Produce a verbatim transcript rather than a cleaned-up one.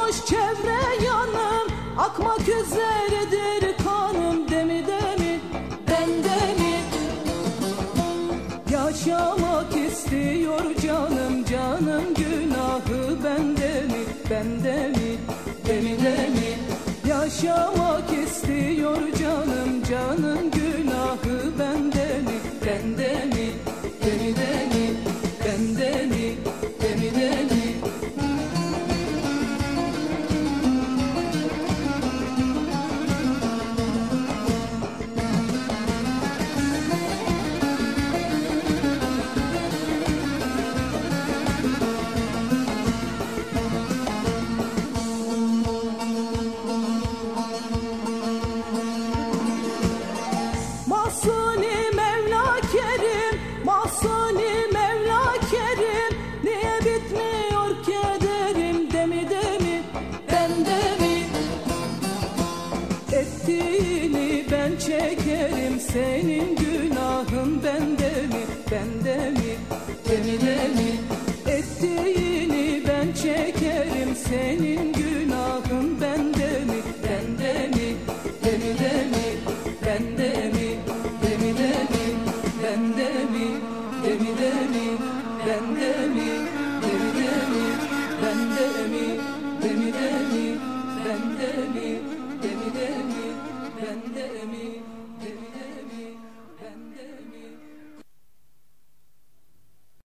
Dolmuş çevre yanım, akmak üzeredir kanım. Demi demi, bende mi? Yaşamak istiyor canım, canım günahı bende mi? Bende mi? Demi demi. Yaşamak istiyor canım, canım günahı bende mi? Bende mi? Demi demi, bende mi? Demi demi. Mahsuni Mevla Kerim, Mahsuni Mevla Kerim, niye bitmiyor kederim? Demi demi, bende mi? Ettiğini ben çek